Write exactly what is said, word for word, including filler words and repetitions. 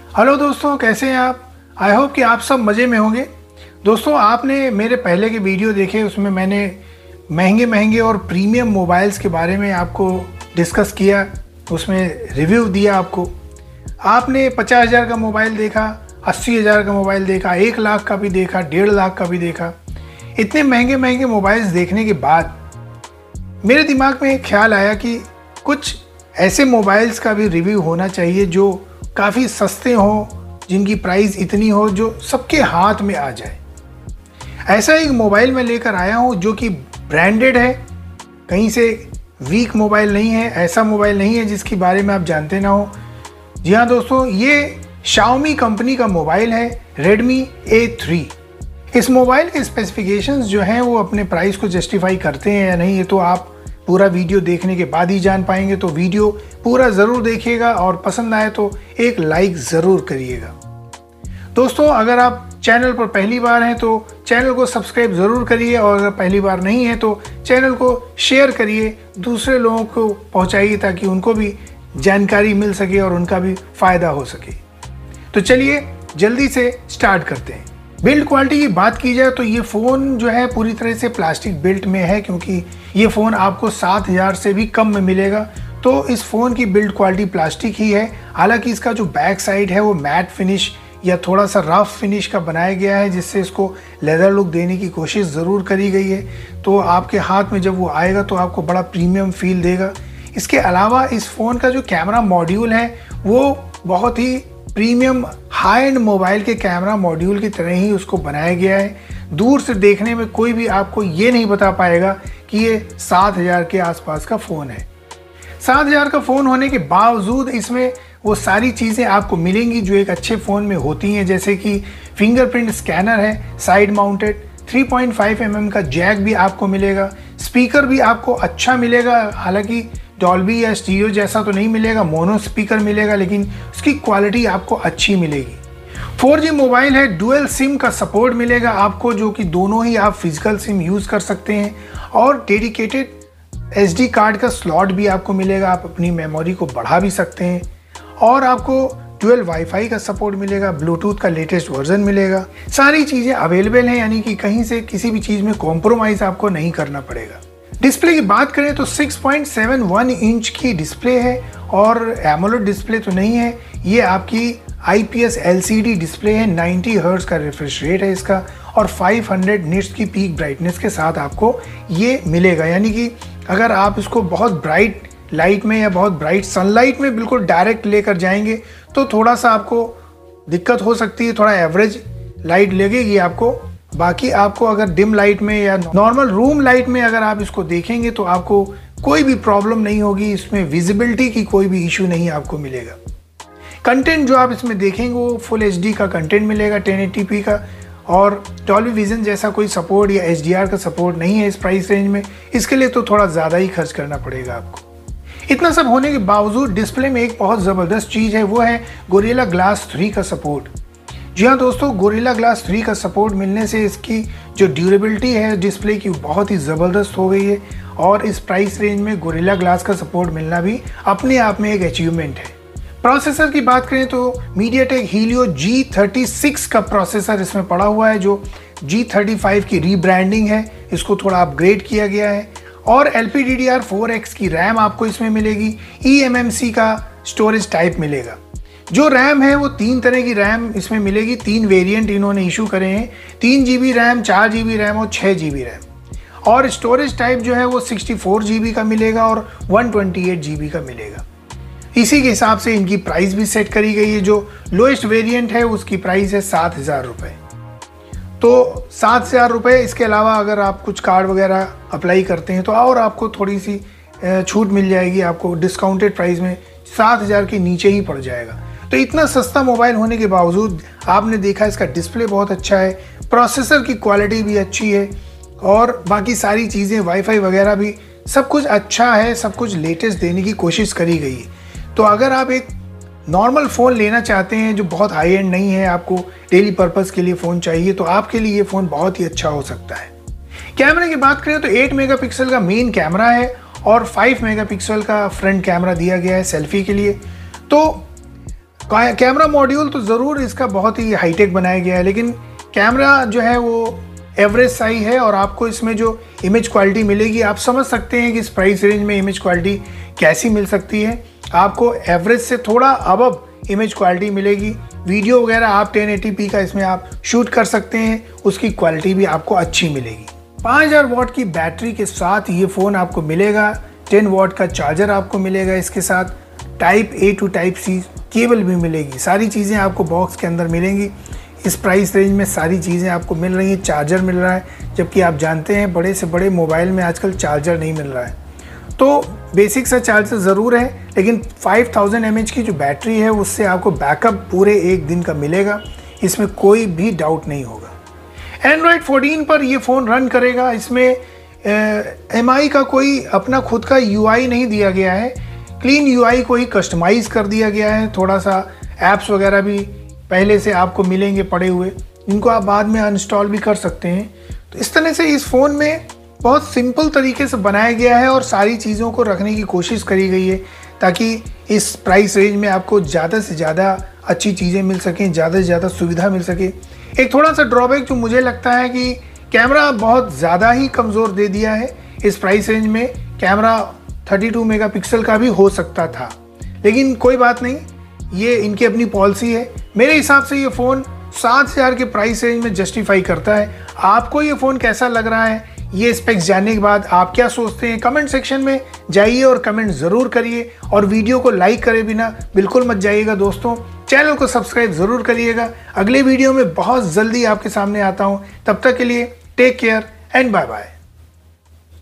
Hello दोस्तों, कैसे हैं आप। आई होप कि आप सब मज़े में होंगे। दोस्तों, आपने मेरे पहले के वीडियो देखे, उसमें मैंने महंगे महंगे और प्रीमियम मोबाइल्स के बारे में आपको डिस्कस किया, उसमें रिव्यू दिया आपको। आपने पचास हज़ार का मोबाइल देखा, अस्सी हज़ार का मोबाइल देखा, एक लाख का भी देखा, डेढ़ लाख का भी देखा। इतने महंगे महंगे मोबाइल्स देखने के बाद मेरे दिमाग में एक ख्याल आया कि कुछ ऐसे मोबाइल्स का भी रिव्यू होना चाहिए जो काफ़ी सस्ते हों, जिनकी प्राइस इतनी हो जो सबके हाथ में आ जाए। ऐसा एक मोबाइल मैं लेकर आया हूं जो कि ब्रांडेड है, कहीं से वीक मोबाइल नहीं है, ऐसा मोबाइल नहीं है जिसके बारे में आप जानते ना हो। जी हाँ दोस्तों, ये Xiaomi कंपनी का मोबाइल है, Redmi ए थ्री। इस मोबाइल के स्पेसिफिकेशंस जो हैं वो अपने प्राइस को जस्टिफाई करते हैं या नहीं, ये तो आप पूरा वीडियो देखने के बाद ही जान पाएंगे। तो वीडियो पूरा ज़रूर देखिएगा और पसंद आए तो एक लाइक ज़रूर करिएगा। दोस्तों, अगर आप चैनल पर पहली बार हैं तो चैनल को सब्सक्राइब ज़रूर करिए, और अगर पहली बार नहीं है तो चैनल को शेयर करिए, दूसरे लोगों को पहुंचाइए ताकि उनको भी जानकारी मिल सके और उनका भी फ़ायदा हो सके। तो चलिए जल्दी से स्टार्ट करते हैं। बिल्ड क्वालिटी की बात की जाए तो ये फ़ोन जो है पूरी तरह से प्लास्टिक बिल्ट में है, क्योंकि ये फ़ोन आपको सात हज़ार से भी कम में मिलेगा। तो इस फ़ोन की बिल्ड क्वालिटी प्लास्टिक ही है। हालांकि इसका जो बैक साइड है वो मैट फिनिश या थोड़ा सा रफ फिनिश का बनाया गया है, जिससे इसको लेदर लुक देने की कोशिश ज़रूर करी गई है। तो आपके हाथ में जब वो आएगा तो आपको बड़ा प्रीमियम फील देगा। इसके अलावा इस फ़ोन का जो कैमरा मॉड्यूल है वो बहुत ही प्रीमियम हाई एंड मोबाइल के कैमरा मॉड्यूल की तरह ही उसको बनाया गया है। दूर से देखने में कोई भी आपको ये नहीं बता पाएगा कि ये सात हज़ार के आसपास का फ़ोन है। सात हज़ार का फ़ोन होने के बावजूद इसमें वो सारी चीज़ें आपको मिलेंगी जो एक अच्छे फ़ोन में होती हैं, जैसे कि फिंगरप्रिंट स्कैनर है side mounted, three point five M M का जैक भी आपको मिलेगा, स्पीकर भी आपको अच्छा मिलेगा। हालांकि डॉल्बी या स्टीरियो जैसा तो नहीं मिलेगा, मोनो स्पीकर मिलेगा, लेकिन उसकी क्वालिटी आपको अच्छी मिलेगी। फोर जी मोबाइल है, डुअल सिम का सपोर्ट मिलेगा आपको, जो कि दोनों ही आप फिजिकल सिम यूज़ कर सकते हैं, और डेडिकेटेड एसडी कार्ड का स्लॉट भी आपको मिलेगा, आप अपनी मेमोरी को बढ़ा भी सकते हैं। और आपको डुअल वाईफाई का सपोर्ट मिलेगा, ब्लूटूथ का लेटेस्ट वर्जन मिलेगा। सारी चीज़ें अवेलेबल हैं, यानी कि कहीं से किसी भी चीज़ में कॉम्प्रोमाइज़ आपको नहीं करना पड़ेगा। डिस्प्ले की बात करें तो six point seven one inch की डिस्प्ले है, और एमोलेड डिस्प्ले तो नहीं है, ये आपकी आईपीएस एलसीडी डिस्प्ले है। नाइंटी हर्ट्ज का रिफ्रेश रेट है इसका, और फाइव हंड्रेड निट्स की पीक ब्राइटनेस के साथ आपको ये मिलेगा। यानी कि अगर आप इसको बहुत ब्राइट लाइट में या बहुत ब्राइट सनलाइट में बिल्कुल डायरेक्ट लेकर जाएंगे तो थोड़ा सा आपको दिक्कत हो सकती है, थोड़ा एवरेज लाइट लगेगी आपको। बाकी आपको अगर डिम लाइट में या नॉर्मल रूम लाइट में अगर आप इसको देखेंगे तो आपको कोई भी प्रॉब्लम नहीं होगी, इसमें विजिबिलिटी की कोई भी इशू नहीं आपको मिलेगा। कंटेंट जो आप इसमें देखेंगे वो फुल एचडी का कंटेंट मिलेगा, टेन एटी पी का, और डॉल्बी विजन जैसा कोई सपोर्ट या एचडीआर का सपोर्ट नहीं है इस प्राइस रेंज में। इसके लिए तो थोड़ा ज़्यादा ही खर्च करना पड़ेगा आपको। इतना सब होने के बावजूद डिस्प्ले में एक बहुत ज़बरदस्त चीज़ है, वो है गोरिल्ला ग्लास थ्री का सपोर्ट। जी हाँ दोस्तों, गोरिल्ला ग्लास थ्री का सपोर्ट मिलने से इसकी जो ड्यूरेबिलिटी है डिस्प्ले की बहुत ही ज़बरदस्त हो गई है, और इस प्राइस रेंज में गोरिल्ला ग्लास का सपोर्ट मिलना भी अपने आप में एक अचीवमेंट है। प्रोसेसर की बात करें तो MediaTek Helio G thirty six का प्रोसेसर इसमें पड़ा हुआ है, जो जी थर्टी फाइव की रीब्रांडिंग है, इसको थोड़ा अपग्रेड किया गया है। और L P D D R four X की रैम आपको इसमें मिलेगी, ई एम एम सी का स्टोरेज टाइप मिलेगा। जो रैम है वो तीन तरह की रैम इसमें मिलेगी, तीन वेरिएंट इन्होंने इशू करे हैं, तीन जी बी रैम, चार जी बी रैम और छः जी बी रैम। और स्टोरेज टाइप जो है वो सिक्सटी फोर जी बी का मिलेगा और one twenty eight G B का मिलेगा। इसी के हिसाब से इनकी प्राइस भी सेट करी गई है। जो लोएस्ट वेरिएंट है उसकी प्राइस है सात हज़ार रुपये। तो सात हज़ार रुपये, इसके अलावा अगर आप कुछ कार्ड वगैरह अप्लाई करते हैं तो और आपको थोड़ी सी छूट मिल जाएगी, आपको डिस्काउंटेड प्राइस में सात हज़ार के नीचे ही पड़ जाएगा। तो इतना सस्ता मोबाइल होने के बावजूद आपने देखा इसका डिस्प्ले बहुत अच्छा है, प्रोसेसर की क्वालिटी भी अच्छी है, और बाकी सारी चीज़ें वाईफाई वगैरह भी सब कुछ अच्छा है, सब कुछ लेटेस्ट देने की कोशिश करी गई है। तो अगर आप एक नॉर्मल फ़ोन लेना चाहते हैं जो बहुत हाई एंड नहीं है, आपको डेली पर्पज़ के लिए फ़ोन चाहिए, तो आपके लिए ये फ़ोन बहुत ही अच्छा हो सकता है। कैमरे की बात करें तो एट मेगापिक्सल का मेन कैमरा है और फाइव मेगापिक्सल का फ्रंट कैमरा दिया गया है सेल्फी के लिए। तो कैमरा मॉड्यूल तो ज़रूर इसका बहुत ही हाईटेक बनाया गया है, लेकिन कैमरा जो है वो एवरेज सही है। और आपको इसमें जो इमेज क्वालिटी मिलेगी, आप समझ सकते हैं कि इस प्राइस रेंज में इमेज क्वालिटी कैसी मिल सकती है। आपको एवरेज से थोड़ा अबव इमेज क्वालिटी मिलेगी। वीडियो वगैरह आप टेन एटी पी का इसमें आप शूट कर सकते हैं, उसकी क्वालिटी भी आपको अच्छी मिलेगी। पाँच हज़ार वॉट की बैटरी के साथ ये फ़ोन आपको मिलेगा। टेन वॉट का चार्जर आपको मिलेगा इसके साथ। Type A to type C cable भी मिलेगी। सारी चीज़ें आपको बॉक्स के अंदर मिलेंगी। इस प्राइस रेंज में सारी चीज़ें आपको मिल रही हैं। चार्जर मिल रहा है, जबकि आप जानते हैं बड़े से बड़े मोबाइल में आजकल चार्जर नहीं मिल रहा है। तो बेसिक सा चार्जर ज़रूर है, लेकिन फाइव थाउज़ेंड एम एच की जो बैटरी है उससे आपको बैकअप पूरे एक दिन का मिलेगा, इसमें कोई भी डाउट नहीं होगा। एंड्रॉयड फोर्टीन पर ये फ़ोन रन करेगा। इसमें एम आई का कोई अपना खुद का यू आई नहीं दिया गया है, क्लीन यू आई को ही कस्टमाइज़ कर दिया गया है। थोड़ा सा ऐप्स वगैरह भी पहले से आपको मिलेंगे पड़े हुए, इनको आप बाद में अनइंस्टॉल भी कर सकते हैं। तो इस तरह से इस फ़ोन में बहुत सिंपल तरीके से बनाया गया है और सारी चीज़ों को रखने की कोशिश करी गई है, ताकि इस प्राइस रेंज में आपको ज़्यादा से ज़्यादा अच्छी चीज़ें मिल सकें, ज़्यादा से ज़्यादा सुविधा मिल सके। एक थोड़ा सा ड्रॉबैक जो मुझे लगता है कि कैमरा बहुत ज़्यादा ही कमज़ोर दे दिया है। इस प्राइस रेंज में कैमरा थर्टी टू मेगापिक्सल का भी हो सकता था, लेकिन कोई बात नहीं, ये इनकी अपनी पॉलिसी है। मेरे हिसाब से ये फ़ोन सात हज़ार के प्राइस रेंज में जस्टिफाई करता है। आपको ये फ़ोन कैसा लग रहा है, ये स्पेक्स जानने के बाद आप क्या सोचते हैं, कमेंट सेक्शन में जाइए और कमेंट ज़रूर करिए। और वीडियो को लाइक करे बिना बिल्कुल मत जाइएगा दोस्तों। चैनल को सब्सक्राइब ज़रूर करिएगा। अगले वीडियो में बहुत जल्दी आपके सामने आता हूँ। तब तक के लिए take care and bye bye.